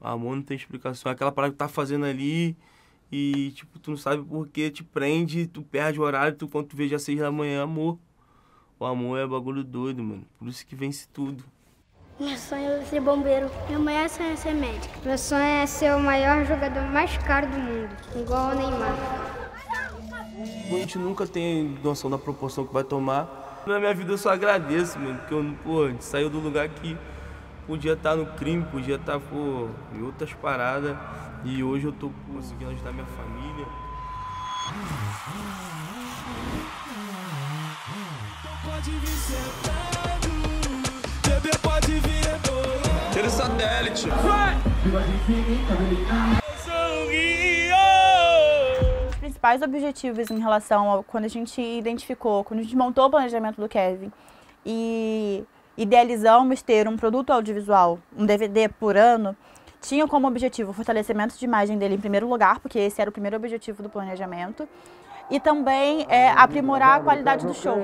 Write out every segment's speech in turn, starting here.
Amor não tem explicação. Aquela parada que tu tá fazendo ali e, tipo, tu não sabe por que, te prende, tu perde o horário, quando tu vê já 6 da manhã, amor. O amor é bagulho doido, mano. Por isso que vence tudo. Meu sonho é ser bombeiro. Meu maior sonho é ser médico. Meu sonho é ser o maior jogador mais caro do mundo, igual o Neymar. A gente nunca tem noção da proporção que vai tomar. Na minha vida eu só agradeço, mano, porque a gente saiu do lugar que podia estar no crime, podia estar, em outras paradas. E hoje eu tô conseguindo ajudar minha família. Pode vir sentado, bebê pode vir rebolando. Tira o satélite. Vai! Os principais objetivos em relação ao quando a gente identificou, quando a gente montou o planejamento do Kevin e idealizamos ter um produto audiovisual, um DVD por ano, tinha como objetivo o fortalecimento de imagem dele em primeiro lugar, porque esse era o primeiro objetivo do planejamento, e também aprimorar a qualidade do show.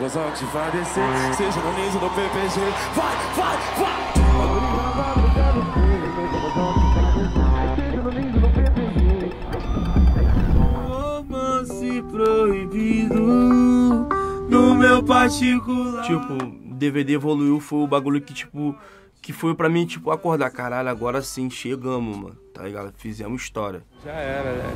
Romance proibido no meu particular. Tipo, o DVD evoluiu, foi o bagulho que, tipo, que foi pra mim, tipo, acordar. Caralho, agora sim, chegamos, mano. Tá ligado? Fizemos história. Já era, né?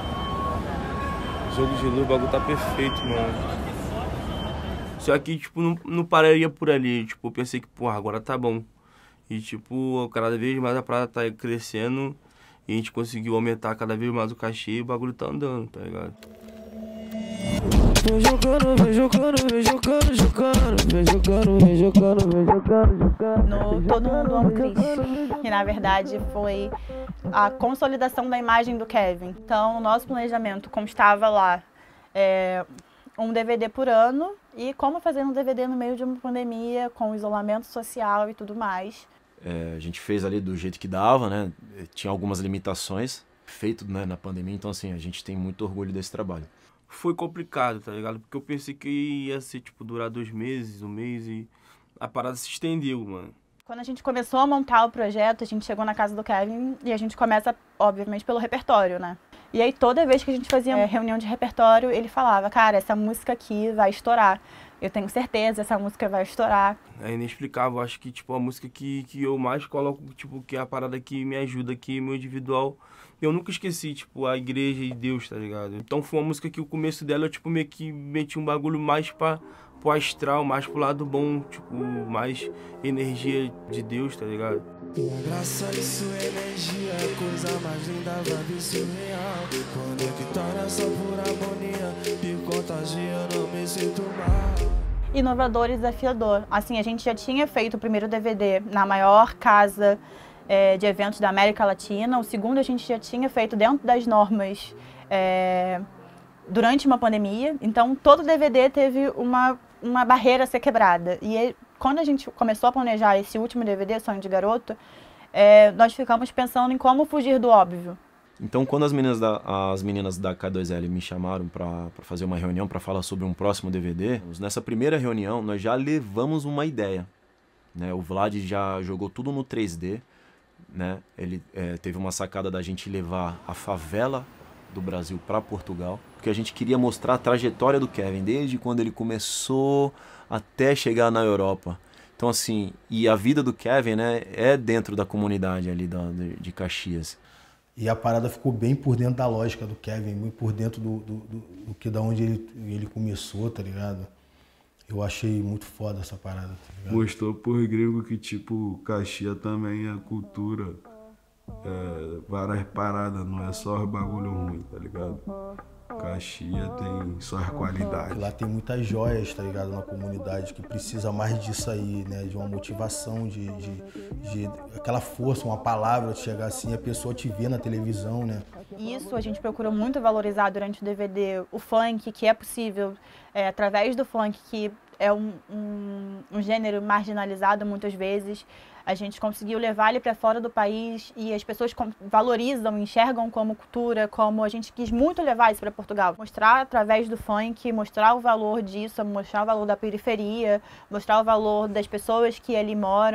Jogo de luz, o bagulho tá perfeito, mano. Só que, tipo, não pararia por ali. Tipo, eu pensei que, porra, agora tá bom. E, tipo, cada vez mais a parada tá crescendo. E a gente conseguiu aumentar cada vez mais o cachê e o bagulho tá andando, tá ligado? Vem jogando, vem jogando, vem jogando, jogando, vem jogando, vem jogando, vem jogando, jogando. No Todo Mundo Ama o Chris, que na verdade foi a consolidação da imagem do Kevin. Então, o nosso planejamento constava lá um DVD por ano e como fazer um DVD no meio de uma pandemia, com isolamento social e tudo mais. A gente fez ali do jeito que dava, né? Tinha algumas limitações, feito, né, na pandemia, então assim, a gente tem muito orgulho desse trabalho. Foi complicado, tá ligado? Porque eu pensei que ia ser, tipo, durar 2 meses, 1 mês e a parada se estendeu, mano. Quando a gente começou a montar o projeto, a gente chegou na casa do Kevin e a gente começa, obviamente, pelo repertório, né? E aí toda vez que a gente fazia reunião de repertório, ele falava, cara, essa música aqui vai estourar. Eu tenho certeza, essa música vai estourar. É inexplicável, acho que, tipo, a música que eu mais coloco, tipo, que é a parada que me ajuda aqui, meu individual. Eu nunca esqueci, tipo, a igreja e Deus, tá ligado? Então foi uma música que o começo dela eu, tipo, meio que meti um bagulho mais pro astral, mais pro lado bom, tipo, mais energia de Deus, tá ligado? Graça e sua energia, coisa mais linda, vibe surreal. Conectada só por harmonia e contagia, não me sinto mal. Inovador e desafiador. Assim, a gente já tinha feito o primeiro DVD na maior casa de eventos da América Latina. O segundo a gente já tinha feito dentro das normas durante uma pandemia. Então, todo DVD teve uma barreira a ser quebrada. E quando a gente começou a planejar esse último DVD, Sonho de Garoto, nós ficamos pensando em como fugir do óbvio. Então, quando as meninas da K2L me chamaram para fazer uma reunião para falar sobre um próximo DVD, nessa primeira reunião nós já levamos uma ideia, né? O Vlad já jogou tudo no 3D, né? Ele teve uma sacada da gente levar a favela do Brasil para Portugal, porque a gente queria mostrar a trajetória do Kevin, desde quando ele começou até chegar na Europa. Então, assim, e a vida do Kevin, né, é dentro da comunidade ali de Caxias. E a parada ficou bem por dentro da lógica do Kevin, bem por dentro da onde ele começou, tá ligado? Eu achei muito foda essa parada, tá ligado? Mostrou por gringo que, tipo, Caxias também é cultura, várias paradas, não é só bagulho ruim, tá ligado? Caxias tem suas qualidades. Lá tem muitas joias, tá ligado, na comunidade, que precisa mais disso aí, né? De uma motivação, de aquela força, uma palavra de chegar assim, a pessoa te vê na televisão, né? Isso a gente procura muito valorizar durante o DVD, o funk, que é possível, através do funk, que é um gênero marginalizado muitas vezes. A gente conseguiu levar ele para fora do país e as pessoas valorizam, enxergam como cultura, como a gente quis muito levar isso para Portugal. Mostrar através do funk, mostrar o valor disso, mostrar o valor da periferia, mostrar o valor das pessoas que ali moram.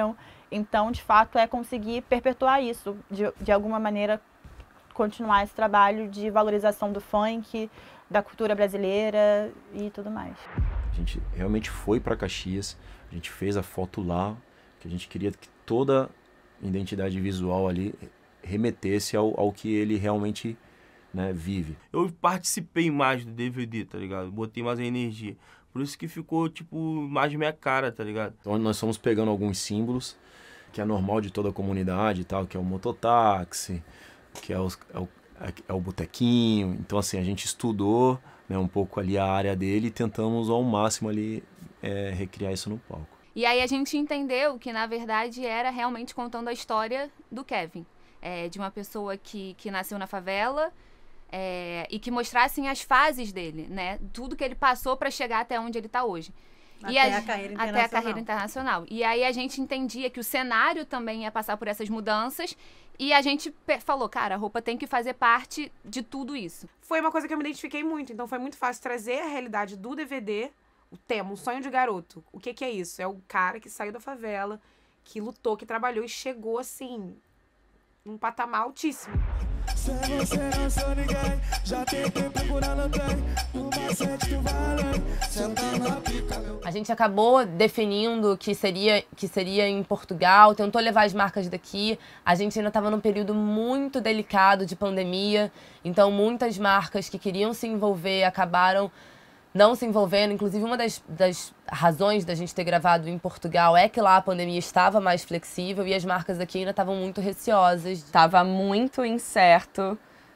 Então, de fato, é conseguir perpetuar isso, de alguma maneira, continuar esse trabalho de valorização do funk, da cultura brasileira e tudo mais. A gente realmente foi para Caxias, a gente fez a foto lá, que a gente queria que toda identidade visual ali remetesse ao que ele realmente, né, vive. Eu participei mais do DVD, tá ligado? Botei mais energia. Por isso que ficou, tipo, mais minha cara, tá ligado? Então nós fomos pegando alguns símbolos, que é normal de toda a comunidade e tal, que é o mototáxi, que é o botequinho. Então, assim, a gente estudou, né, um pouco ali a área dele e tentamos ao máximo ali recriar isso no palco. E aí a gente entendeu que, na verdade, era realmente contando a história do Kevin. De uma pessoa que nasceu na favela e que mostrassem as fases dele, né? Tudo que ele passou para chegar até onde ele está hoje. Até a carreira internacional. E aí a gente entendia que o cenário também ia passar por essas mudanças e a gente falou, cara, a roupa tem que fazer parte de tudo isso. Foi uma coisa que eu me identifiquei muito, então foi muito fácil trazer a realidade do DVD, o tema, o sonho de garoto. O que é isso? É o cara que saiu da favela, que lutou, que trabalhou e chegou, assim, num patamar altíssimo. Se você não sou ninguém, já tentei procurar, não tem. No macete tu vai além, senta na pica, meu. A gente acabou definindo que seria em Portugal, tentou levar as marcas daqui. A gente ainda estava num período muito delicado de pandemia, então muitas marcas que queriam se envolver acabaram não se envolvendo. Inclusive, uma das razões da gente ter gravado em Portugal é que lá a pandemia estava mais flexível e as marcas aqui ainda estavam muito receosas. Estava muito incerto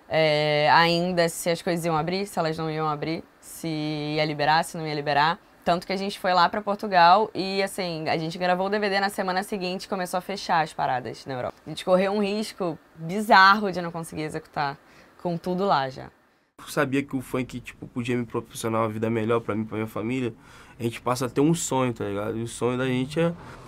ainda se as coisas iam abrir, se elas não iam abrir, se ia liberar, se não ia liberar. Tanto que a gente foi lá para Portugal e, assim, a gente gravou o DVD na semana seguinte e começou a fechar as paradas na Europa. A gente correu um risco bizarro de não conseguir executar com tudo lá já. Eu sabia que o funk, tipo, podia me proporcionar uma vida melhor pra mim, pra minha família. A gente passa a ter um sonho, tá ligado? E o sonho da gente é